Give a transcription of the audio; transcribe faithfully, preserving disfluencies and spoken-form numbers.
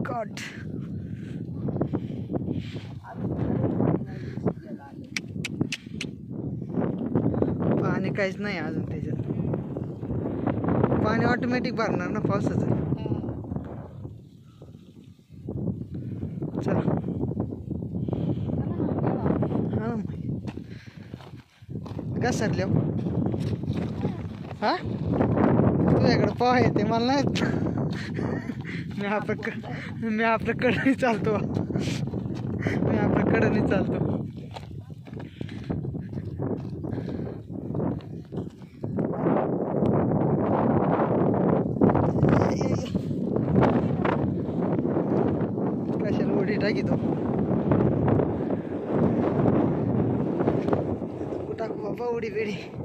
God. पाणी काहीच नाही अजून त्याच्यात. पाणी ऑटोमॅटिक भरणार ना पावसाचं. चला हा घसरल्या. हा तुझ्याकडे पोहा येते मला नाही. मी आपलं मी आपल्या कडनी चालतो. मी आपल्या कडनी चालतो. कशाला उडी टाकी तो. टाकू बाबा उडी बिडी.